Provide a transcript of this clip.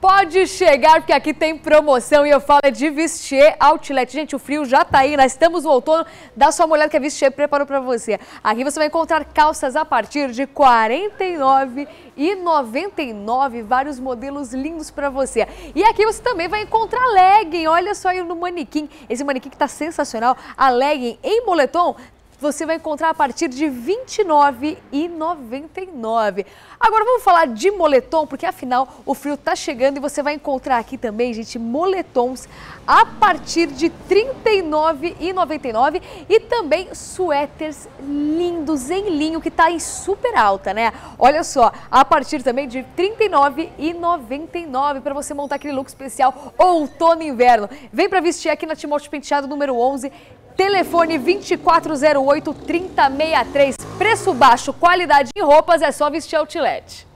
Pode chegar, porque aqui tem promoção e eu falo de Vestier Outlet. Gente, o frio já tá aí, nós estamos no outono. Dá só uma olhada que a Vestier preparou para você. Aqui você vai encontrar calças a partir de R$ 49,99, vários modelos lindos para você. E aqui você também vai encontrar legging, olha só aí no manequim. Esse manequim que tá sensacional, a legging em moletom. Você vai encontrar a partir de R$ 29,99. Agora vamos falar de moletom, porque afinal o frio tá chegando e você vai encontrar aqui também, gente, moletons a partir de R$ 39,99 e também suéteres lindos em linho que tá em super alta, né? Olha só, a partir também de R$ 39,99 para você montar aquele look especial outono e inverno. Vem para vestir aqui na Timóteo Penteado número 11. Telefone 2408-3063. Preço baixo, qualidade em roupas, é só Vestir Outlet.